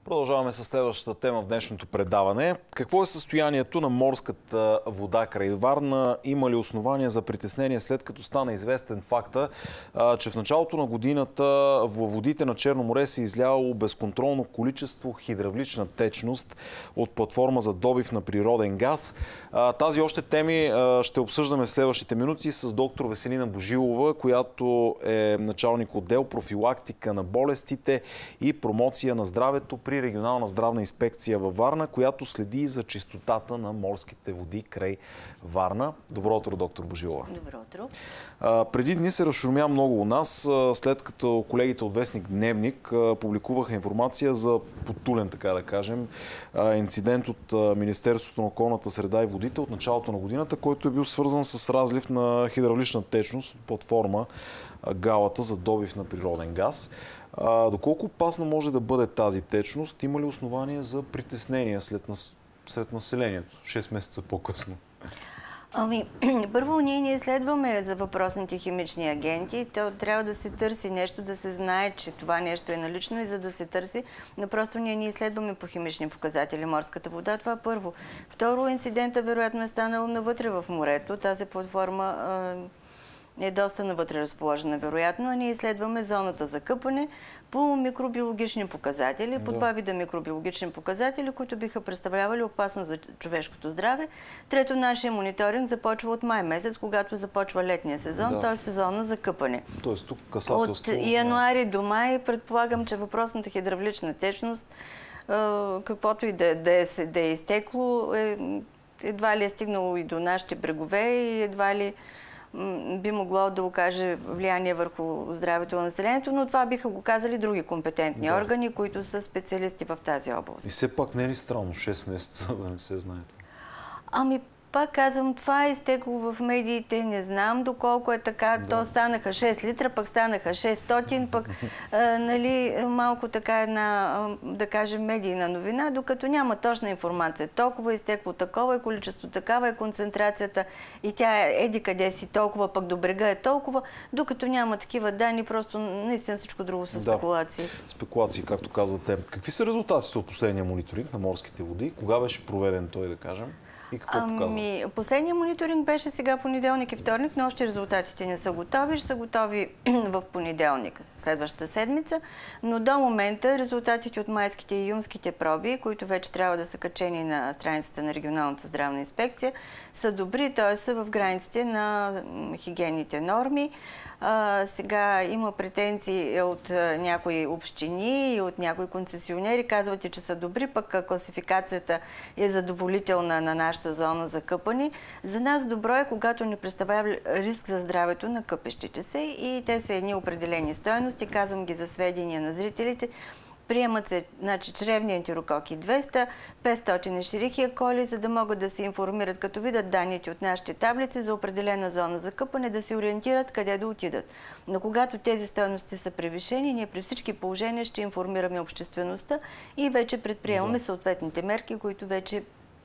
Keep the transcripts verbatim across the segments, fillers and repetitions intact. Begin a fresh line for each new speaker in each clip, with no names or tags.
Продължаваме с следващата тема в днешното предаване. Какво е състоянието на морската вода край Варна? Има ли основания за притеснение, след като стана известен факта, че в началото на годината във водите на Черно море се изляло безконтролно количество хидравлична течност от платформа за добив на природен газ? Тази още теми ще обсъждаме в следващите минути с доктор Веселина Божилова, която е началник отдел профилактика на болестите и промоция на здравето при регионална здравна инспекция във Варна, която следи за чистотата на морските води край Варна. Добро утро, доктор Божилова.
Добро утро.
А, преди дни се разшумя много у нас, след като колегите от Вестник Дневник а, публикуваха информация за потулен, така да кажем, а, инцидент от Министерството на околната среда и водите от началото на годината, който е бил свързан с разлив на хидравлична течност от платформа а, Галата за добив на природен газ. А, доколко опасна може да бъде тази течност? Има ли основания за притеснение след, нас... след населението, шест месеца по-късно?
Ами, първо ние не изследваме за въпросните химични агенти. То трябва да се търси нещо, да се знае, че това нещо е налично и за да се търси. Но просто ние не изследваме по химични показатели морската вода. Това първо. Второ, инцидента вероятно е станал навътре в морето. Тази платформа е доста навътре разположена, вероятно, а ние изследваме зоната за къпане по микробиологични показатели, по два вида микробиологични показатели, които биха представлявали опасност за човешкото здраве. Трето, нашия мониторинг започва от май месец, когато започва летния сезон, да. т.е. сезона за къпане.
Тоест тук касателство...
От януари до май предполагам, че въпросната хидравлична течност, каквото и да, да, е, да е изтекло, е, едва ли е стигнало и до нашите брегове и едва ли би могло да окаже влияние върху здравето на населението, но това биха го казали други компетентни да. органи, които са специалисти в тази област.
И все пак не е ли странно шест месеца да не се знаете?
Ами, пак казвам, това е изтекло в медиите, не знам доколко е така. Да. То станаха шест литра, пък станаха шестстотин, пък а, нали, малко така една, да кажем, медийна новина, докато няма точна информация. Толкова изтекло, такова е количество, такава е концентрацията и тя е еди къде си толкова, пък до брега е толкова, докато няма такива данни, просто наистина всичко друго са спекулации.
Да. Спекулации, както казвате. Какви са резултатите от последния мониторинг на морските води? Кога беше проведен той, да кажем? И какво
ами, последният мониторинг беше сега понеделник и вторник, но още резултатите не са готови. Ще са готови в понеделник, следващата седмица. Но до момента резултатите от майските и юнските проби, които вече трябва да са качени на страницата на регионалната здравна инспекция, са добри, т.е. са в границите на хигиенните норми. А, сега има претенции от а, някои общини и от някои концесионери. Казвате, че са добри, пък класификацията е задоволителна на нашата зона за къпане. За нас добро е, когато ни представлява риск за здравето на къпещите се и те са едни определени стойности. Казвам ги за сведения на зрителите. Приемат се, значи, чревни ентирококи двеста, петстотин ешерихия коли, за да могат да се информират, като видят данните от нашите таблици за определена зона за къпане, да се ориентират къде да отидат. Но когато тези стойности са превишени, ние при всички положения ще информираме обществеността и вече предприемаме да. съответните мерки, които вече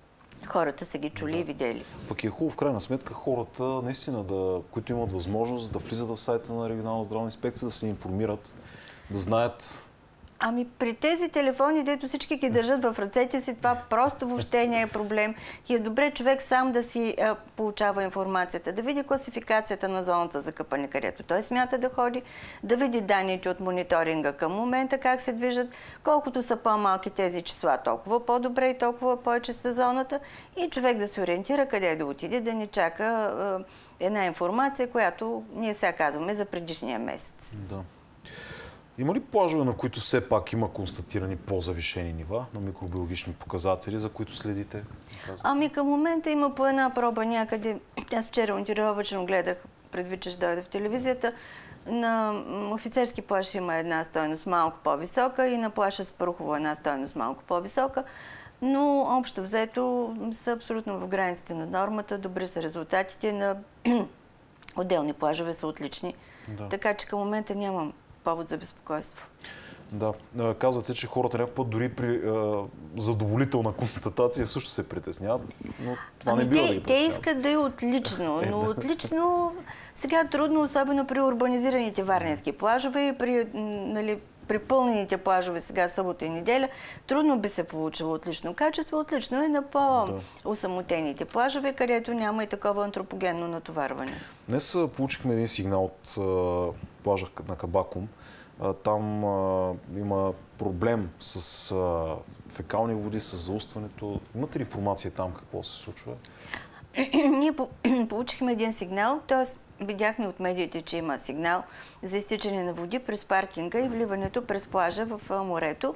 хората са ги чули да. и видели.
Пък е хубаво в крайна сметка хората, наистина, да, които имат възможност да влизат в сайта на регионална здравна инспекция, да се информират, да знаят.
Ами при тези телефони, дето всички ги държат в ръцете си, това просто въобще не е проблем. И е добре човек сам да си а, получава информацията, да види класификацията на зоната за къпане, където той смята да ходи, да види данните от мониторинга към момента, как се движат. Колкото са по-малки тези числа, толкова по-добре и толкова по-чиста зоната. И човек да се ориентира къде да отиде, да ни чака а, една информация, която ние сега казваме за предишния месец.
Да. Има ли плажове, на които все пак има констатирани по-завишени нива на микробиологични показатели, за които следите?
Ами към момента има по една проба някъде. Аз вчера ориентировачно гледах, предвид, че ще дойда в телевизията. На офицерски плаж има една стойност малко по-висока и на плаша Спарухово една стойност малко по-висока. Но общо взето са абсолютно в границите на нормата. Добри са резултатите на отделни плажове, са отлични. Да. Така че към момента нямам повод за безпокойство.
Да. Казвате, че хората някакъв дори при е, задоволителна констатация също се притесняват, но това ами не бива
те,
да ги притесняват.
Те искат да е отлично, но отлично сега трудно, особено при урбанизираните варненски плажове и при, нали, препълнените плажове сега събота и неделя, трудно би се получило отлично качество. Отлично е на по-осамотените плажове, където няма и такова антропогенно натоварване.
Днес получихме един сигнал от а, плажа на Кабакум. А, там а, има проблем с а, фекални води, с заустването. Имате ли информация там какво се случва?
Ние получихме един сигнал, т.е. видяхме от медиите, че има сигнал за изтичане на води през паркинга и вливането през плажа в морето.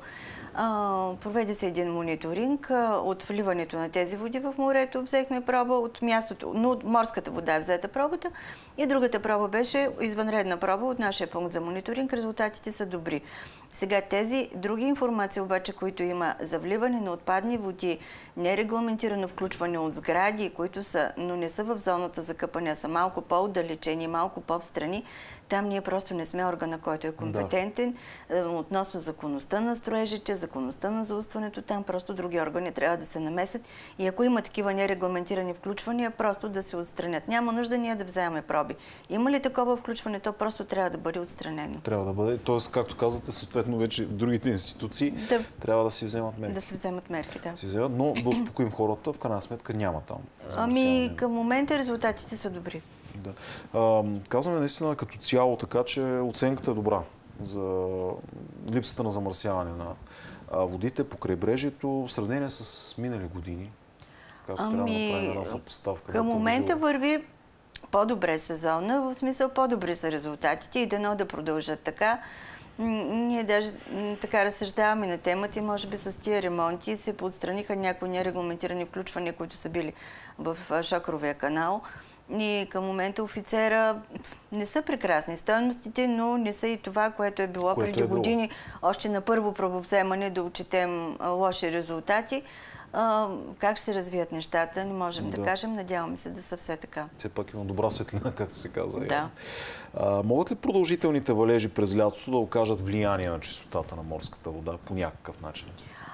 Проведе се един мониторинг от вливането на тези води в морето. Взехме проба от мястото, но от морската вода е взета пробата и другата проба беше извънредна проба от нашия пункт за мониторинг. Резултатите са добри. Сега тези други информации обаче, които има за вливане на отпадни води, нерегламентирано включване от сгради, които са, но не са в зоната за къпане, са малко по-отдалечени, малко по-встрани, там ние просто не сме органа, който е компетентен. Да. Относно законността на строежите, законността на заустването, там просто други органи трябва да се намесят. И ако има такива нерегламентирани включвания, просто да се отстранят. Няма нужда ние да вземаме проби. Има ли такова включване, то просто трябва да бъде отстранено.
Трябва да бъде. Тоест, както казвате, съответно вече другите институции да, трябва да си вземат мерки.
Да си вземат мерки, да.
Си вземат, но да успокоим хората, в крайна сметка няма там.
Ами към момента резултатите са добри.
Да. А, казваме наистина като цяло, така че оценката е добра за липсата на замърсяване на водите по крайбрежието в сравнение с минали години. Както ами, трябва да направим една съпоставка.
Към момента върви по-добре сезона, в смисъл по-добри са резултатите и дано да продължат така. Ние даже така разсъждаваме на темата и може би с тия ремонти се подстраниха някои нерегламентирани включвания, които са били в Шокровия канал. И към момента офицера не са прекрасни стойностите, но не са и това, което е било което преди е било. години. Още на първо пробовземане да отчетем лоши резултати. А, как ще се развият нещата, не можем да, да кажем. Надяваме се да са все така.
Все пак има добра светлина, както се казва.
Да.
А, могат ли продължителните валежи през лятото да окажат влияние на чистотата на морската вода по някакъв начин?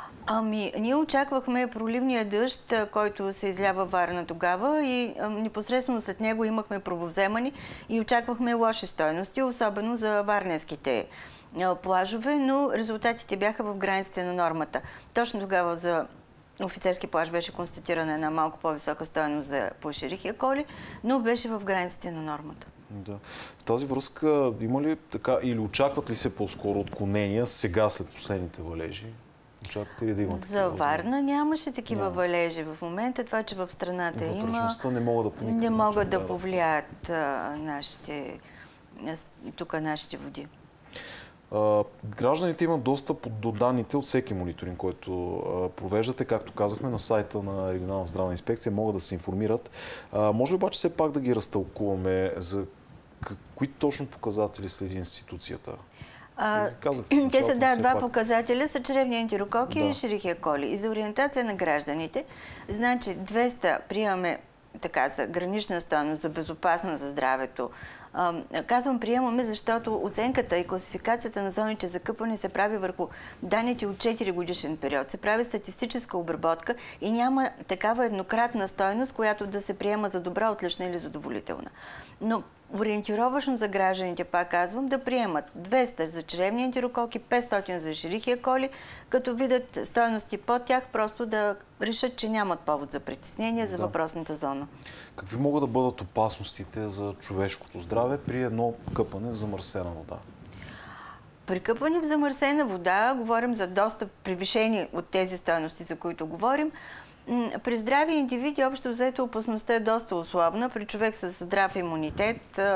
Ами, ние очаквахме проливния дъжд, който се излява Варна тогава и а, непосредствено след него имахме пробовземани и очаквахме лоши стойности, особено за варненските а, плажове, но резултатите бяха в границите на нормата. Точно тогава за офицерски плаж беше констатирана една малко по-висока стойност за Ешерихия коли, но беше в границите на нормата.
Да. В тази връзка има ли така или очакват ли се по-скоро отклонения сега след последните валежи? Очаквате ли да има
За Варна нямаше такива Няма. валежи в момента. Това, че в страната има,
не могат да,
не могат да повлияят а, нашите, тук нашите води.
А, гражданите имат достъп до данните от всеки мониторинг, който а, провеждате. Както казахме, на сайта на Регионална здравна инспекция могат да се информират. А, може ли обаче все пак да ги разтълкуваме за кои точно показатели следи институцията?
А, те са да, два пак. показателя са чревни ентирококи да. и Ешерихия коли. И за ориентация на гражданите, значи двеста приемаме така за гранична стойност, за безопасна за здравето. А, казвам приемаме, защото оценката и класификацията на зоните за къпане се прави върху данните от четири годишен период. Се прави статистическа обработка и няма такава еднократна стойност, която да се приема за добра, отлична или задоволителна. Но ориентировъчно за гражданите, пак казвам, да приемат двеста за чревни ентирококи, петстотин за Ешерихия коли, като видят стойности под тях, просто да решат, че нямат повод за притеснение за да. въпросната зона.
Какви могат да бъдат опасностите за човешкото здраве при едно къпане в замърсена вода?
При къпане в замърсена вода говорим за доста превишени от тези стойности, за които говорим. При здрави индивиди общо взето опасността е доста условна. При човек с здрав имунитет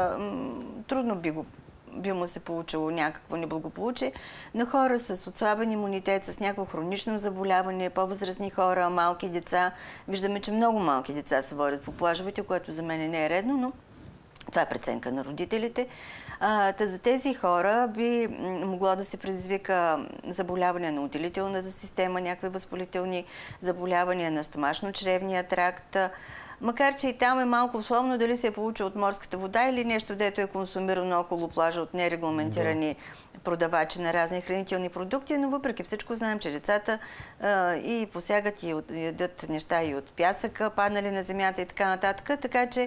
трудно би, го, би му се получило някакво неблагополучие. На хора с отслабен имунитет, с някакво хронично заболяване, по-възрастни хора, малки деца. Виждаме, че много малки деца се водят по плажовете, което за мен не е редно, но това е преценка на родителите. А, та за тези хора би могло да се предизвика заболяване на отделителната система, някакви възпалителни заболявания на стомашно-чревния тракт. Макар че и там е малко условно дали се е получил от морската вода или нещо, дето е консумирано около плажа от нерегламентирани да. продавачи на разни хранителни продукти, но въпреки всичко знаем, че децата а, и посягат и ядат неща и от пясъка, паднали на земята и така нататък. Така че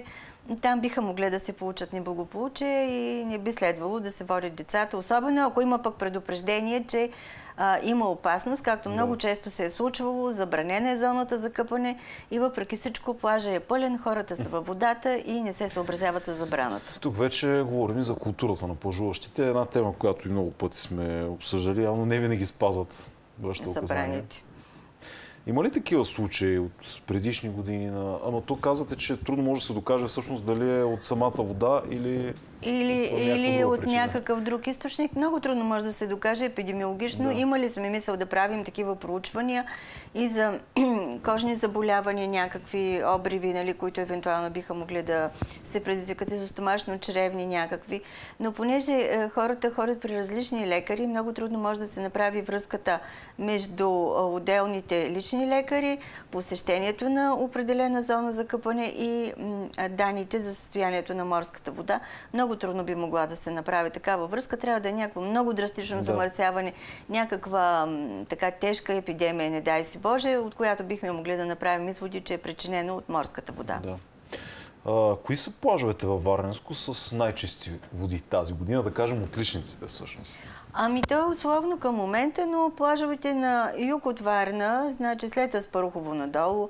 там биха могли да се получат неблагополучие и не би следвало да се водят децата, особено ако има пък предупреждение, че а, има опасност, както да. много често се е случвало, забранена е зоната за къпане и въпреки всичко плажа е пълен, хората са във водата и не се съобразяват за забраната.
Тук вече говорим за културата на плажуващите. Една тема, която и много пъти сме обсъждали, но не винаги спазват вашите указания. Има ли такива случаи от предишни години? На... Ама то казвате, че трудно може да се докаже всъщност дали е от самата вода или...
Или, или от някакъв друг източник. Много трудно може да се докаже епидемиологично. Да. Имали сме мисъл да правим такива проучвания и за кожни заболявания, някакви обриви, нали, които евентуално биха могли да се предизвикат и за стомашно-чревни някакви. Но понеже е, хората ходят при различни лекари, много трудно може да се направи връзката между отделните лични лекари, посещението на определена зона за къпане и м, данните за състоянието на морската вода. Много трудно би могла да се направи такава връзка. Трябва да е някакво много драстично да. замърсяване, някаква м, така тежка епидемия, не дай си Боже, от която бихме могли да направим изводи, че е причинено от морската вода.
Да. А, кои са плажовете във Варненско с най-чисти води тази година, да кажем отличниците всъщност?
Ами то е условно към момента, но плажовете на юг от Варна, значи след Аспарухово надолу,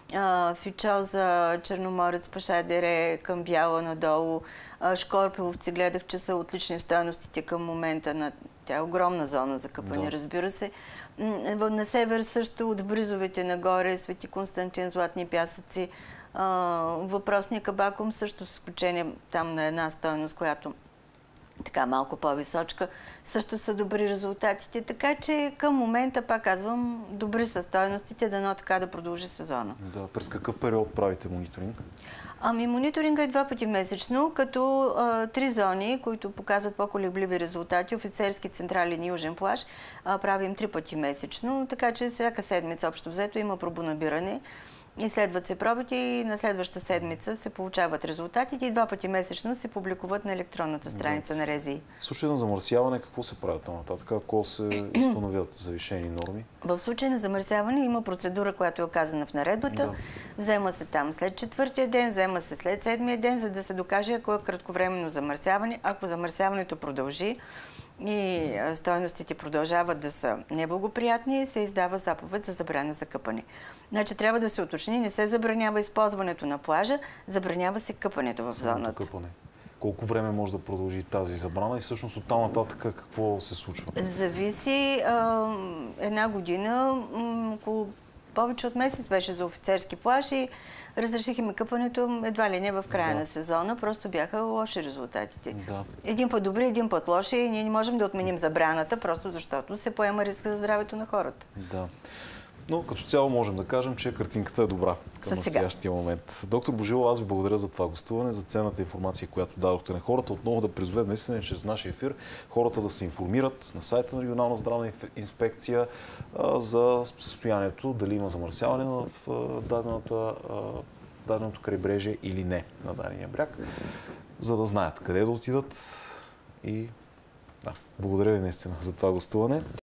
Фичоза, Черноморец, Пашадере, към Бяла надолу, Шкорпиловци гледах, че са отлични стойностите към момента на тя е огромна зона за къпане, да. разбира се. На север също от Бризовете нагоре, Свети Константин, Златни пясъци, въпросния Кабакум също с изключение там на една стойност, която така малко по-височка, също са добри резултатите. Така че към момента, пак казвам, добри са стойностите, дано така да продължи сезона.
Да, през какъв период правите мониторинг?
Ами мониторинга е два пъти месечно, като а, три зони, които показват по-колебливи резултати, офицерски, централен и южен плаж, а, правим три пъти месечно, така че всяка седмица общо взето има пробонабиране. Изследват се пробите и на следващата седмица се получават резултатите и два пъти месечно се публикуват на електронната страница да. на РЗИ.
В случай на замърсяване какво се прави там нататък? Ако се установят завишени норми?
В случай на замърсяване има процедура, която е оказана в наредбата. Да. Взема се там след четвъртия ден, взема се след седмия ден, за да се докаже ако е кратковременно замърсяване. Ако замърсяването продължи и стойностите продължават да са неблагоприятни, се издава заповед за забрана за къпане. Значи трябва да се уточни, не се забранява използването на плажа, забранява се къпането в зоната.
Къпане. Колко време може да продължи тази забрана и всъщност оттам нататък какво се случва?
Зависи. А, една година, около повече от месец беше за офицерски плаж и разрешихме къпането едва ли не в края да. на сезона. Просто бяха лоши резултатите. Да. Един път добри, един път лоши и ние не можем да отменим забраната, просто защото се поема риска за здравето на хората.
Да. Но като цяло можем да кажем, че картинката е добра към настоящия момент. Доктор Божилова, аз ви благодаря за това гостуване, за ценната информация, която дадохте на хората. Отново да призовем наистина чрез нашия ефир хората да се информират на сайта на Регионална здравна инспекция а, за състоянието, дали има замърсяване в а, дадената, а, даденото крайбрежие или не на дадения бряг, за да знаят къде да отидат. И да, благодаря ви наистина за това гостуване.